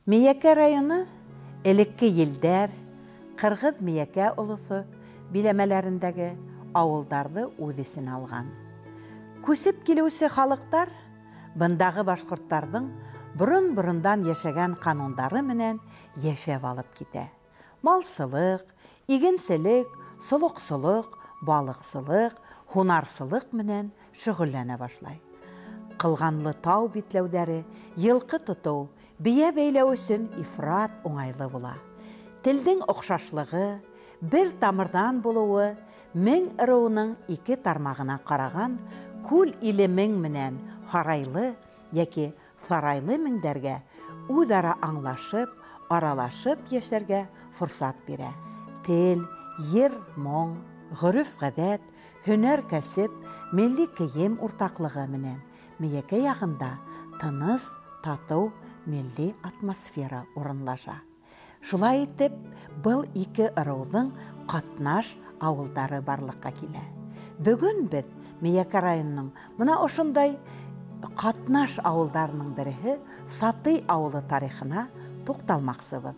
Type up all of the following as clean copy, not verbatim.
Миякә районы элекке елдәр, Кыргыз Миякә олысы биләмәләрендәге авылдарды үз исенә алган. Күсеп килүче халыктар бындагы башкортларның борын-борындан яшәгән кануннары менән яшәп алып китә. Малсылык, игенселек, солыксылык, балыксылык, хунарсылык менән шөгыльләнә башлай. Кылганлы тау битләүдәре, йылкы тоту, бия бәйләү өчен ифрат уңайлы була. Телдең охшашлыгы, бер тамырдан булуы, мең ырыуның ике тармагына караган күл илемең менән харайлы яки сарайлы меңдәргә үзара аңлашып, аралашып яшәргә форсат бирә. Тел, ер, моң, гөреф-гадәт, һөнәр кәсеп, милли кием уртаклыгы менән Миякә ягында тыныс, тату, милли атмосфера урынлаша. Шулай итеп, был ике ырыуның катнаш авылдары барлыкка килә. Бүген без Миякә районының мына ошондай катнаш авылдарының бере Сатый авылы тарихына тукталмакчыбыз.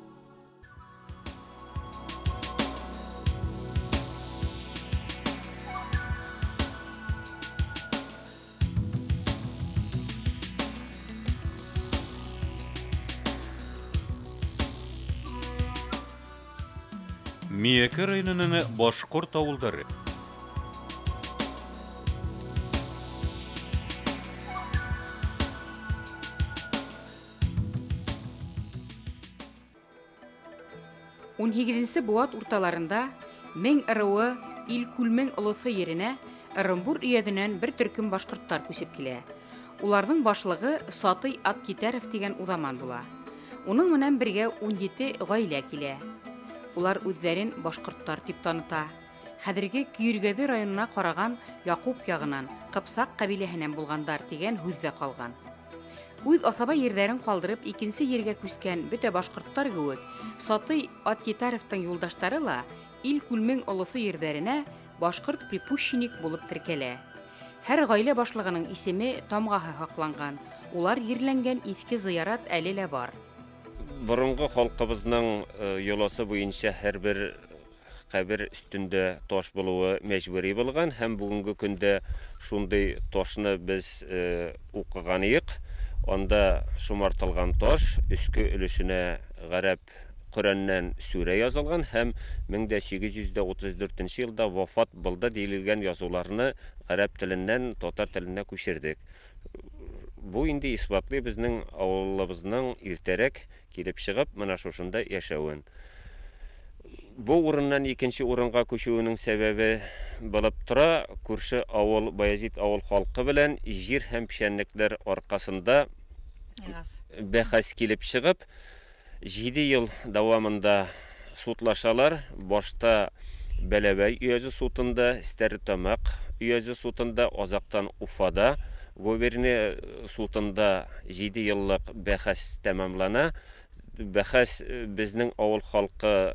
Миякә районының башкорт авылдары. Он 8-нче буат урталарында мең ырыуы Илкүлмең олысы еренә Ырымбур өйәденән бер төркем башкортлар күсеп килә. Уларның башлыгы Сатый Апкитәров дигән удаман була. Уның менән бергә 17 гаилә килә. Улар үзләрен башкортлар дип таныта. Хәзерге Күйргәзе районына караган Якуб ягыннан Кыпсак кабиләһеннән булгандар дигән һүздә калган. Үз асаба йөрдәрен калдырып икенче ергә күскән бөтә башкортлар гыуык Сатый Апкитәровтың юлдашлары ла Илкүлмең олысы йөрдәренә башкорт припущенник булып теркәлә. Һәр гаилә башлыгының исеме тамгаһы хакланган. Улар ерләнгән иске зыярат әле лә бар. Борынгы халкыбызның йоласы буенча һәрбер кабер өстендә таш булуы мәҗбүри булган һәм бүгенге көндә шундый ташны без укыган идек. Анда шумартылган таш өске өлешенә гарәп Коръәннән сүрә язылган һәм 1834 елда вафат булды диелгән язуларны гарәп теленнән татар теленә күчердек. Бу инде исбатлый безнең авылыбызның иртәрәк килеп чыгып, менә шушында яшәвен. Бу урыннан икенче урынга күчүенең сәбәбе булып тора, күрше авыл Баязит авыл халкы белән җир һәм печәнлекләр аркасында бәхәс килеп чыгып, 7 ел дәвамында судлашалар. Башта Бәләбәй өязе сутында, Стәрлетамак өязе сутында, Азактан Уфада губерния сутында 7 еллык бәхәс тәмамлана. Бәхәс безнең авыл халкы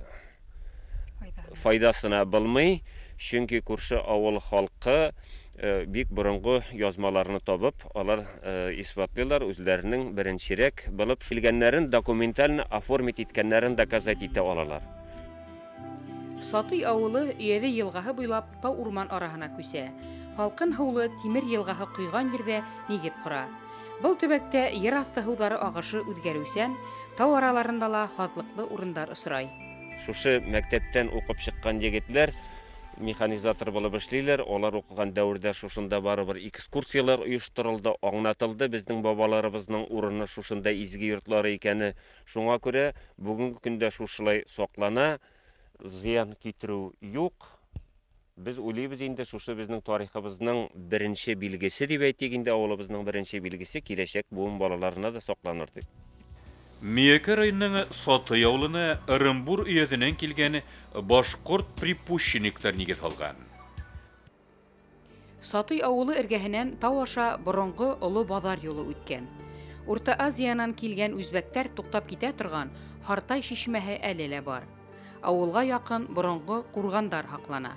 файдасына булмый, чөнки күрше авыл халкы бик борынгы язмаларны табып, алар исбатлыйлар, үзләренең беренчерәк булып килгәннәрен документаль оформить иткәннәрен доказать итә алалар. Сатый авылы Өязе елгаһы буйлап тау урман араһына күсә. Халкын һаулы Тимер елгаһы куйган җирдә нигез кора. Был төбәктә ер асты һыулары агышы үзгәрүсән, тау араларында ла хазлыклы урындар осрай. Шушы мәктәптән укып чыккан егетләр механизатор булып эшлиләр. Алар укыган дәврдә шушында барыбер экскурсиялар оештырылды, аңлатылды. Безнең бабаларыбызның урыны шушында изге йортлары икәне. Шуңа күрә бүгенге көндә шушылай саклана, зыян китерү юк. Biz уйлыйбыз инде шушы безнең тарихыбызның беренче билгесе дип әйтик, инде авылыбызның беренче билгесе киләчәк буын балаларына да сакланыр дип. Миякә районының Сатый авылына Ырымбур өйәзенән килгән башкорт припущенниктар нигез алган. Сатый авылы эргәһенән тау аша борынгы олы базар юлы үткән. Урта Азиянан килгән үзбәктәр туктап китә торган Хартай шишмәһе әле лә бар. Авылга якын борынгы кургандар хаклана.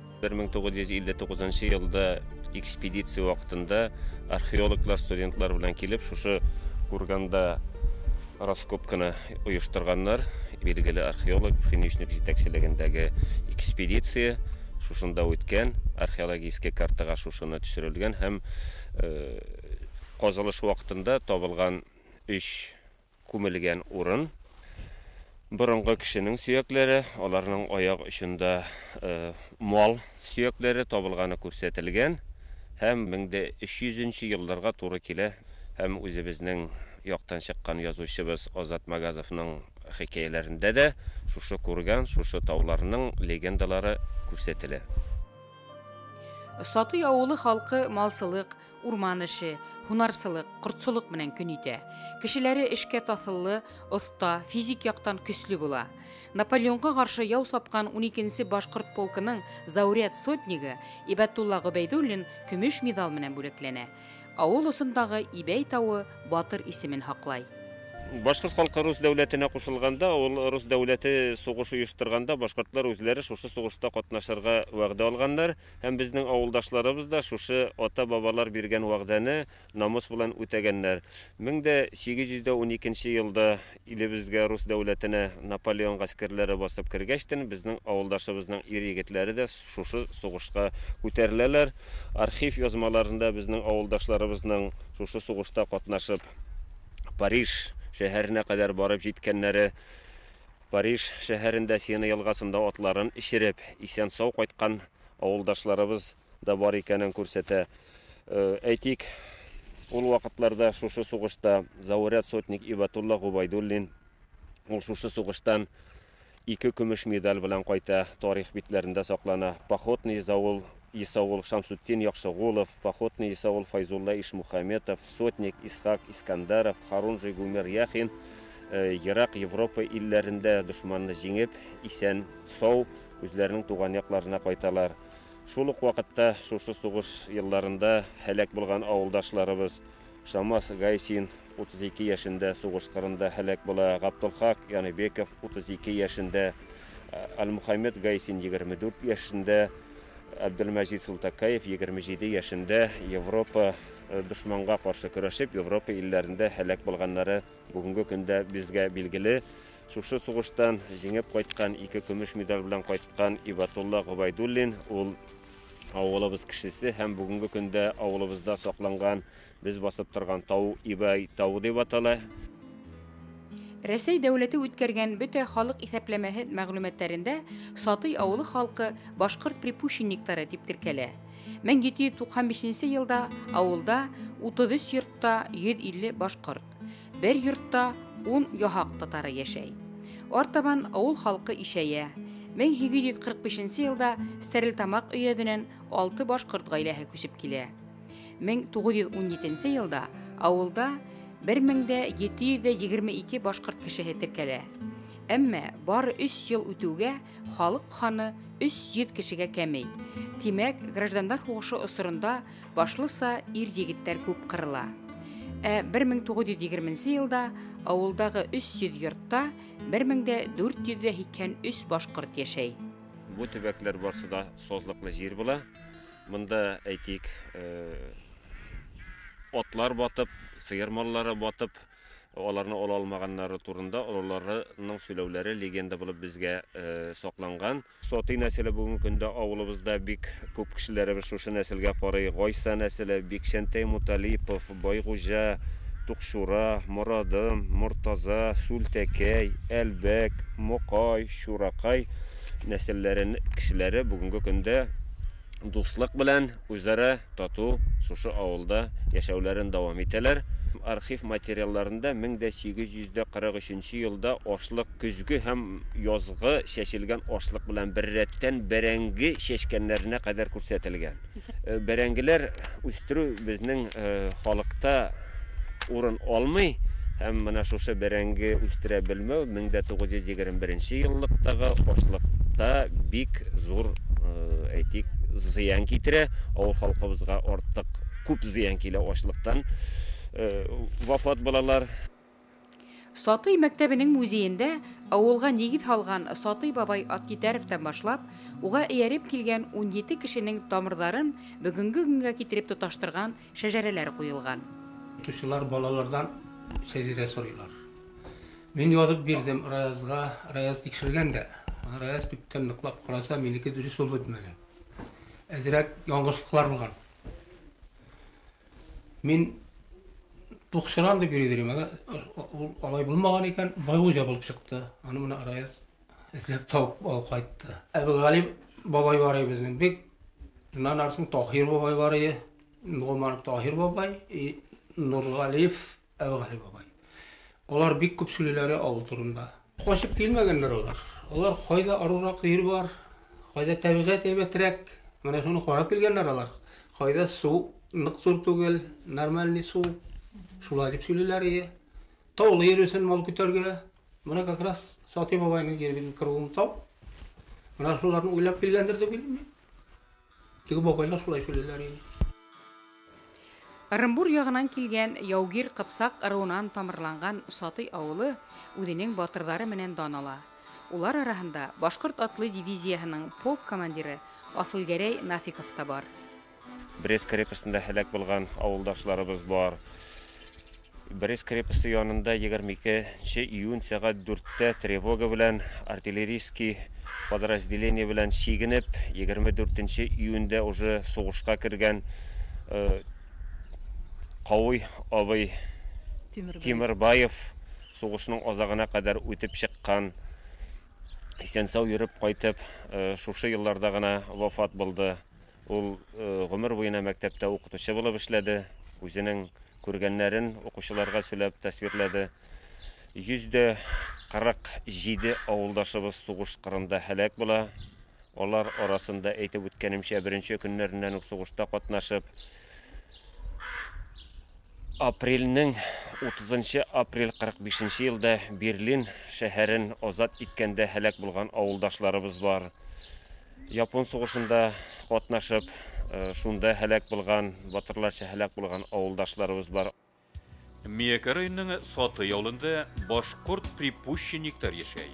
1959 елда экспедиция вакытында археологлар, студентлар белән килеп, шушы курганда раскопканы оештырганнар, белгілі археолог Финишник жетекчилегендәге экспедиция шушында үткән, археологический картага шушыны төшерелгән һәм казылыш вакытында табылган 3 күмелгән урын. Борынгы кешенең сөякләре, аларның аяк очында мал сөякләре табылганы күрсәтелгән һәм 1300 елларга туры килә һәм үзебезнең яктан чыккан язучыбыз Азат Магазовның хикәяләрендә дә шушы күргән, шушы тауларның легендалары күрсәтелә. Сатый авылы халкы малсылык, урман эше, һунарсылык, кортсылык менән көн итә. Кешеләре эшкә таҫыллы, оҫта, физик яктан көслө була. Наполеонга каршы яу сапкан 12-нче башҡорт полкының зауряд сотнигы Ибәтулла Гобәйдуллин көмөш медаль менән бүләкләнә. Авыл осындағы Ибәй тауы батыр исемен һаҡлай. Башҡорт халҡы рус дәүләтенә ҡушылғанда, ул рус дәүләте сугыш ойоштырғанда, башҡортлар үзләре шушы сугышта ҡатнашырға вәғдә алғандар, һәм безнең ауылдашларыбыз да шушы ата-бабалар биргән вәғдәне намус белән үтәгәннәр. 1812 елда илебезгә рус дәүләтенә Наполеон гаскәрләре басып кергәчтен, безнең ауылдашыбызның ир-егетләре дә шушы сугышка күтәреләләр. Архив язмаларында безнең ауылдашларыбызның шушы сугышта ҡатнашып Париж шәһәренә кадәр барып җиткәннәре, Париж шәһәрендә Сена елгасында атларын ишереп, исән-сау кайткан авылдашларыбыз да бар икәнен күрсәтә. Әйтик, ул вакытларда шушы сугышта зауряд сотник Ибәтулла Губайдуллин ул шушы сугыштан 2 көмеш медаль белән кайта, тарих битләрендә саклана. Походный Исаул Шамсутдин Яхшыгулов, походный Исаул Файзулла Ишмухаметов, сотник Исхак Искандаров, Харунжи Гумер Яхин, Ирак, Европа илләрендә дошманны җиңеп, исән сау үзләренең туган якларына кайталар. Шул ук вакытта шушы сугыш елларында һәлак булган авылдашларыбыз Шамас Гайсин 32 яшендә сугыш кырында һәлак була, Габдулхак Яныбеков 32 яшендә, Ал-Мухаммед Гайсин 24 яшендә, Абдулмаҗид Султакаев 27 яшендә Европа дошманга каршы көрәшеп, Европа илләрендә һәлак булганнары бүгенге көндә безгә билгеле. Шушы сугыштан җиңеп кайткан, 2 көмеш медаль белән кайткан Ибәтулла Губайдуллин ул авылыбыз кешесе һәм бүгенге көндә авылыбызда сакланган, без басып торган тау Ибәй тауы дип атала. Рәсәй дәүләте үткәргән бөтә халык исәпләмәһе мәгълүматларында Сатый авылы халкы башкорт припущенниктары дип теркәлә. 1795 елда авылда 33 йортта 150 башкорт, бер йортта 10 яһак татары яшәй. Артабан авыл халкы ишәя. 1745 елда Стәрлетамак өйәденән 6 башкорт гаиләһе күчеп килә. 1917 елда авылда 1722 башкорт кешеһе теркәлә. Әмма бары 3 ел үтүгә халык ханы 300 кешегә кәмей. Тимәк, граждандар хугышы осырында башлыса ир-егеттәр күп кырыла. 1920 елда авылдагы 300 йортта 1483 башкорт яшәй. Бу төбәкләр барсыда созлыклы җир була. Монда әйтик, атлар батып, сыер маллары батып, аларны ала алмаганнары турында аларның сөйләүләре легенда булып безгә сакланган. Сатый нәселе бүгенге көндә авылыбызда бик күп кешеләребез шушы нәселгә карый. Гайса нәселе, Бикшәнтәй Муталипов, Байгужа, Тукшура, Морадым, Муртаза, Сүлтәкәй, Әлбәк, Мокай, Шуракай нәселләрен кешеләре бүгенге көндә дуслык белән үзара тату шушы авылда яшәүләрен дәвам итәләр. Архив материалларында 1843 елда ашлык көзгө һәм язгы шәшелгән ашлык белән бер рәттән бәрәңге шәшкәннәренә кадәр күрсәтелгән. Бәрәңгеләр үстерү безнең халыкта урын алмый һәм менә шушы бәрәңге үстерә белмәү 1921 еллыктагы ашлыкта бик зур әйтик зыян китерә. Авыл халкыбызга артык күп зыян килә ашлыктан. Вафат балалар. Сатый мәктәбенең музейында авылга нигез һалган Сатый бабай Аткитәровтан башлап, уга ияреп килгән 17 кешенең тамырларын бүгенге көнгә китереп тоташтырган шәҗәрәләр куелган. Тушылар балалардан шәҗәрә сорыйлар. Мен язып бирдем Раязга, Раяз тикшергән дә. Раяз биттән ныклап караса, минеке дөрес булып бетмәгән. Әзрәк яңгышлыклар булган. Мин тукшыран дип йөридем. Ул алай булмаган икән, байгуҗа булып чыкты. Аны менә Раяз эзләп тауып алып кайтты. Әбүгали бабай бар иде безнең. Бик Нан арсың Тахир бабай бар иде. Нугман Тахир бабай, Нургалиев Әбүгали бабай. Олар бик күп сүлеләре авыл турында. Качып килмәгәннәр олар. Олар кайда арурак җир бар, кайда табигать әйбәтрәк. Менә шуны карап килгәннәр алар. Кайда су нык зур түгел, нормальный су. Шулай дип сүлеләр иде. Таулы җир өчен мал көтәргә. Менә как раз Сати бабайның җирен кыргым тау. Менә шуларны уйлап килгәндер дип белмим. Теге бабайлар шулай сүлеләр иде. Ырымбур ягынан килгән Яугир Кыпсак ырыуынан тамырланган Сатый авылы үзенең батырлары менән данала. Улар арасында Башкорт атлы дивизиясының полк командиры Асылгәрәй Нафиков та бар. Брест крепостында һәлак булган авылдашларыбыз бар. Брест крепосты янында 22 июнь сәгать 4-тә тревога белән артиллерийский подразделение белән чигенеп, 24 июньдә уже сугышка кергән Кауй абый Тимербаев сугышның азагына кадәр үтеп чыккан. Истән-сау йөреп кайтып, шушы елларда гына вафат булды. Ул гомер буена мәктәптә укытучы булып эшләде. Үзенең күргәннәрен укучыларга сөйләп тасвирләде. 147 авылдашыбыз сугыш кырында һәлак була. Алар арасында әйтеп үткәнемчә беренче көннәреннән үк сугышта катнашып, апрельнең 30 апрель 45 елда Берлин шәһәрен азат иткәндә һәлак булган авылдашларыбыз бар. Япон сугышында катнашып, шунда һәлак булган, батырларча һәлак булган авылдашларыбыз бар. Миякә районының Сатый авылында башкорт припущенниктар яшәй.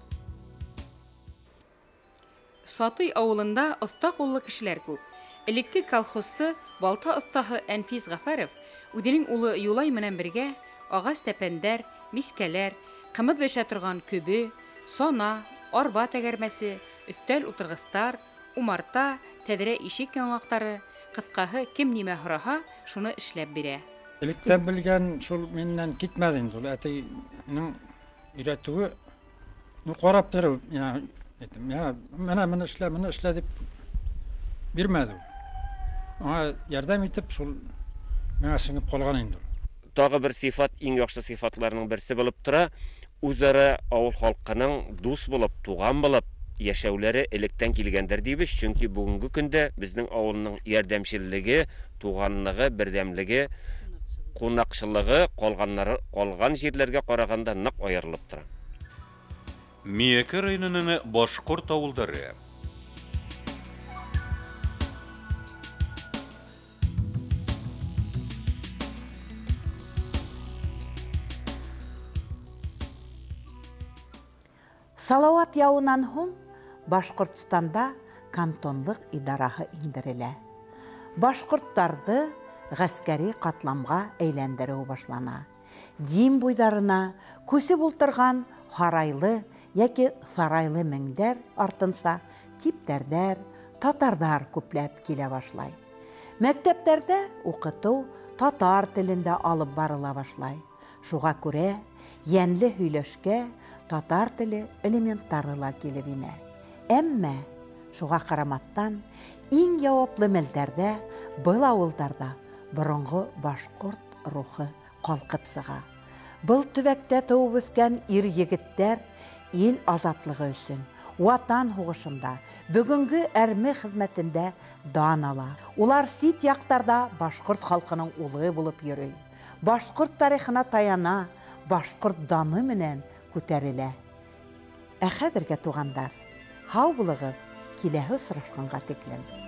Сатый авылында оста куллы кешеләр күп. Элекке колхозчы балта остаһы Әнфис Гафаров үзенең улы Юлай менән бергә агач тәпәндәр, мискәләр, кымыт бешә торган көбе, сана, арба тәгәрмәсе, өстәл утыргыстар, умарта, тәдәрә ишек яңактары, кыскаһы кем нимә һораһа, шуны эшләп бирә. Электән белгән шул миннән китмәде инде. Ул әтинең өйрәтүе, карап торып, менә эшлә дип бирмәде. Аңа ярдәм итеп шул миңа сеңеп калган инде. Тагы бер сыйфат, иң яхшы сыйфатларның берсе булып тора, үзара авыл халкының дус булып, туган булып яшәүләре электән килгәндер дибез, чөнки бүгенге көндә безнең авылның ярдәмчиллеге, туганлыгы, бердәмлеге, кунакчылыгы калган җирләргә караганда нык аерылып тора. Миякә районының башкорт авылдары. Салават яуынан һуң Башкортстанда кантонлык идараһы индерелә. Башкорттарды гаскәри катламга әйләндерү башлана. Дин буйдарына күсеп ултырган харайлы яки сарайлы меңдәр артынса типтәрдәр, татардар күпләп килә башлай. Мәктәпләрдә укыту татар телендә алып барыла башлай. Шуңа күрә йәнле һөйләшкә татар теле элементтары ла килеп инә. Әмма шуңа карамастан иң яуаплы мәлдәрдә был авылдарда борынгы башкорт рухы калкып сыга. Был төбәктә туып үскән ир-егеттәр ил азатлыгы өчен ватан һугышында, бүгенге әрме хезмәтендә дан ала. Улар сит яктарда башкорт халкының улы булып йөрөй. Башкорт тарихына таяна, башкорт даны менән күтәрелә. Хәзергә тугандар, һау булыгыз, киләһе очрашканга тиклем.